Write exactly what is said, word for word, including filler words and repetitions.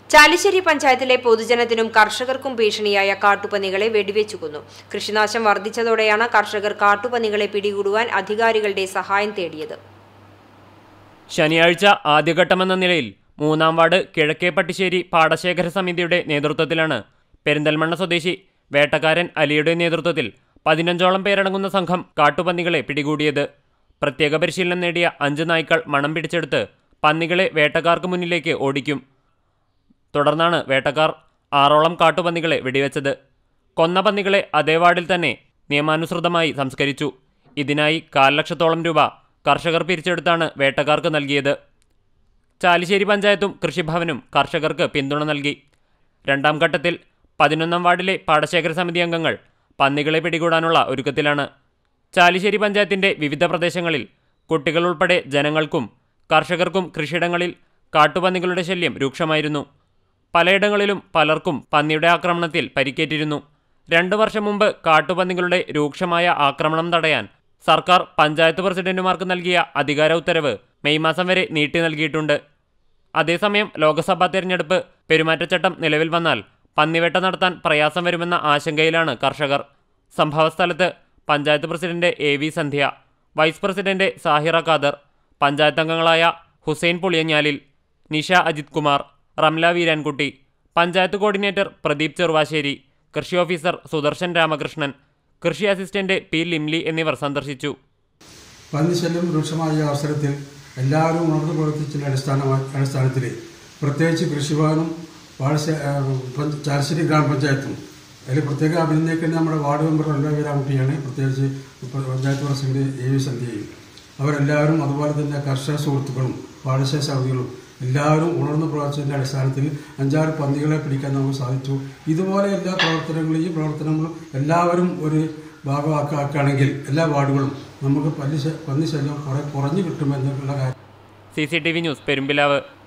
ചാലിശ്ശേരി പഞ്ചായത്തിലെ പൊതുജനത്തിനും കർഷകർക്കും ഭീഷണിയായ കാട്ടുപന്നികളെ വെടിവെച്ചു കൊന്നു. കൃഷിനാശം വർദ്ധിച്ചതോടെയാണ് കർഷകർ കാട്ടുപന്നികളെ പിടികൂടുവാൻ അധികാരികളുടെ സഹായം തേടിയത്. ശനിയാഴ്ച ആദ്യഘട്ടമെന്ന നിലയിൽ മൂന്നാം വാർഡ് കിഴക്കേപ്പട്ടിശ്ശേരി പാടശേഖര സമിതിയുടെ നേതൃത്വത്തിലാണ് പെരിന്തൽമണ്ണ സ്വദേശി വേട്ടക്കാരൻ അലിയുടെ നേതൃത്വത്തിൽ പതിനഞ്ചോളം പേരടങ്ങുന്ന സംഘം കാട്ടുപന്നികളെ പിടികൂടിയത്. പ്രത്യേക പരിശീലനം നേടിയ അഞ്ച് നായ്ക്കൾ മണം പിടിച്ചെടുത്ത് പന്നികളെ വേട്ടക്കാർക്ക് മുന്നിലേക്ക് ഓടിക്കും. തുടർന്നാണ് വേട്ടക്കാർ ആറോളം കാട്ടുപന്നികളെ വെടിവെച്ചത്. കൊന്ന പന്നികളെ അതേ വാർഡിൽ തന്നെ നിയമാനുസൃതമായി സംസ്കരിച്ചു. ഇതിനായി കാൽ ലക്ഷത്തോളം രൂപ കർഷകർ പിരിച്ചെടുത്താണ് വേട്ടക്കാർക്ക് നൽകിയത്. ചാലിശ്ശേരി പഞ്ചായത്തും കൃഷിഭവനും കർഷകർക്ക് പിന്തുണ നൽകി. രണ്ടാം ഘട്ടത്തിൽ പതിനൊന്നാം വാർഡിലെ പാടശേഖര സമിതി അംഗങ്ങൾ പന്നികളെ പിടികൂടാനുള്ള ഒരുക്കത്തിലാണ്. ചാലിശ്ശേരി പഞ്ചായത്തിന്റെ വിവിധ പ്രദേശങ്ങളിൽ കുട്ടികൾ ഉൾപ്പെടെ ജനങ്ങൾക്കും കർഷകർക്കും കൃഷിയിടങ്ങളിൽ കാട്ടുപന്നികളുടെ ശല്യം രൂക്ഷമായിരുന്നു. പലയിടങ്ങളിലും പലർക്കും പന്നിയുടെ ആക്രമണത്തിൽ പരിക്കേറ്റിരുന്നു. രണ്ടു വർഷം മുമ്പ് കാട്ടുപന്നികളുടെ രൂക്ഷമായ ആക്രമണം തടയാൻ സർക്കാർ പഞ്ചായത്ത് പ്രസിഡന്റുമാർക്ക് നൽകിയ അധികാര ഉത്തരവ് മെയ് മാസം വരെ നീട്ടി നൽകിയിട്ടുണ്ട്. അതേസമയം ലോക്സഭാ തെരഞ്ഞെടുപ്പ് പെരുമാറ്റച്ചട്ടം നിലവിൽ വന്നാൽ പന്നിവേട്ട നടത്താൻ പ്രയാസം വരുമെന്ന ആശങ്കയിലാണ് കർഷകർ. സംഭവസ്ഥലത്ത് panchayat president A V Sandhya, vice president Sahira Khader, panchayat അംഗങ്ങളായ ഹുസൈൻ പുളിയഞ്ഞാലിൽ, നിഷ അജിത് കുമാർ, റംല വീരാൻകുട്ടി, പഞ്ചായത്ത് കോർഡിനേറ്റർ പ്രദീപ് ചെറുവാശ്ശേരി, കൃഷി ഓഫീസർ സുദർശൻ രാമകൃഷ്ണൻ, കൃഷി അസിസ്റ്റന്റ് പി ലിംലി എന്നിവർ സന്ദർശിച്ചു. പന്നിശല്യം രൂക്ഷമായ അവസരത്തിൽ എല്ലാവരും ഉണർന്നു പ്രവർത്തിച്ചതിൻ്റെ അടിസ്ഥാന അടിസ്ഥാനത്തിൽ പ്രത്യേകിച്ച് കൃഷിഭവനും ചാലിശ്ശേരി ഗ്രാമപഞ്ചായത്തും അതിൽ പ്രത്യേക അഭിനന്ദിക്കുന്ന നമ്മുടെ വാർഡ് മെമ്പർ റംല വീരാൻകുട്ടിയാണ്, പ്രത്യേകിച്ച് പഞ്ചായത്ത് പ്രസിഡന്റ് എ വി സന്ധ്യയും അവരെല്ലാവരും, അതുപോലെ തന്നെ കർഷക സുഹൃത്തുക്കളും പാടശേഖര സമിതികളും എല്ലാവരും ഉണർന്നു പ്രവർത്തിച്ചതിൻ്റെ അടിസ്ഥാനത്തിൽ അഞ്ചാറ് പന്നികളെ പിടിക്കാൻ നമുക്ക് സാധിച്ചു. ഇതുപോലെ എല്ലാ പ്രവർത്തനങ്ങളും ഈ പ്രവർത്തനങ്ങളും എല്ലാവരും ഒരു ഭാഗമാക്കുകയാണെങ്കിൽ എല്ലാ വാർഡുകളും നമുക്ക് പന്നി പന്നി ശല്യം കുറെ കുറഞ്ഞു കിട്ടുമെന്നുള്ള കാര്യം. C C T V news Perumpilavu.